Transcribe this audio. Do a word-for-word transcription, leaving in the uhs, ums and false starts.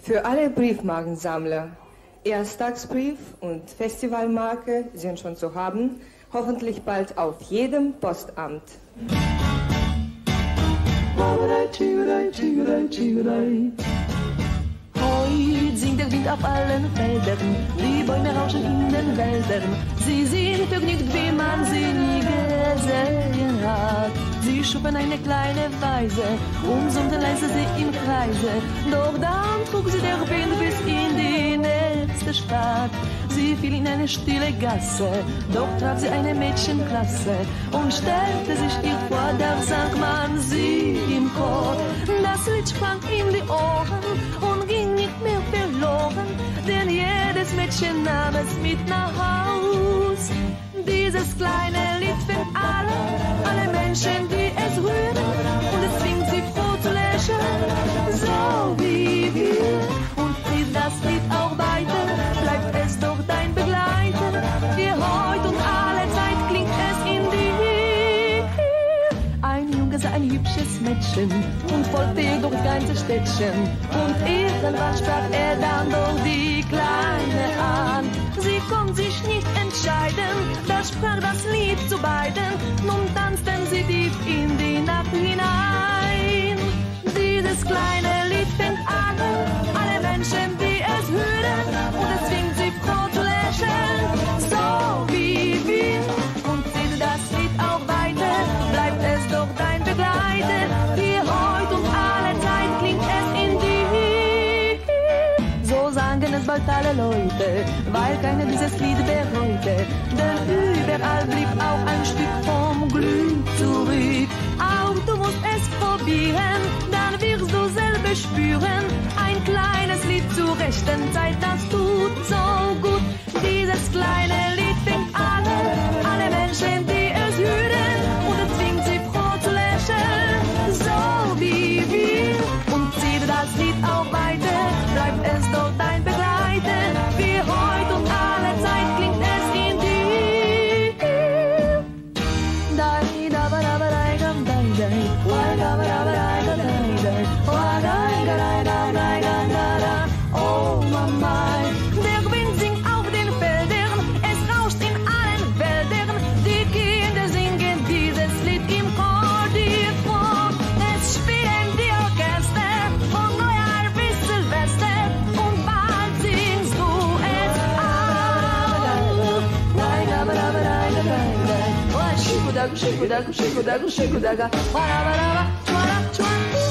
Für alle Briefmarkensammler. Ersttagsbrief und Festivalmarke sind schon zu haben, hoffentlich bald auf jedem Postamt. Heut singt der Wind auf allen Feldern, die Bäume rauschen in den Wäldern. Sie sind vergnügt, wie man sie nie gesehen hat. Sie schuppen eine kleine Weise und summten leise sie im Kreise. Doch dann trug sie der Wind bis in die nächste Stadt. Sie fiel in eine stille Gasse, doch traf sie eine Mädchenklasse und stellte sich ihr vor, da sang man sie im Chor. Das Lied sprang in die Ohren und ging nicht mehr verloren, denn jedes Mädchen nahm es mit nach Haus. Dieses kleine Lied fängt alle, alle Menschen, die es rühren, und es zwingt sie froh zu lächeln, so wie wir. Und zieht das Lied auch weiter, bleibt es doch dein Begleiter, für heut und alle Zeit klingt es in dir. Ein Junge sah ein hübsches Mädchen und folgte ihr durch ganze Städtchen, und irgendwann sprach er dann doch die Kleine an. Sie konnte sich nicht entscheiden, da sprach das Lied zu beiden, nun tanzten sie tief in die Nacht hinein. Dieses kleine Lied fängt alle, alle Menschen, die es hören, und es zwingt sie froh zu lächeln, so wie wir. Und zieht das Lied auch weiter, bleibt es doch dein Begleiter, wie heut und alle Zeit klingt es in dir. So sangen es bald alle Leute, weil keiner dieses Lied bereute, denn überall blieb auch ein Stück vom Glück zurück. Auch du musst es probieren, dann wirst du selber spüren, ein kleines Lied zur rechten Zeit, das tut so gut. Dieses kleine Lied fängt alle, alle Menschen, die es hören, und es zwingt sie froh zu lächeln, so wie wir. Und zieht das Lied auch weiter, bleibt es doch dein Begleiter, wie heut und alle Zeit klingt es in dir. Dai da ba da ba dai dam dai dai, wa da ba da ba dai dai dai, wa dai da dai dai dai dai da. Oh Mama, der Wind singt auf den Feldern, es rauscht in allen Wäldern, die Kinder singen dieses Lied im Chor dir vor. Es spielen die Orchester von Neujahr bis Silvester, und bald singst du es auch. Dai da ba da ba dai dai dai, wa shikudagu shikudagu shikudagu shikudaga, wa da ba da ba, chwa da chwa.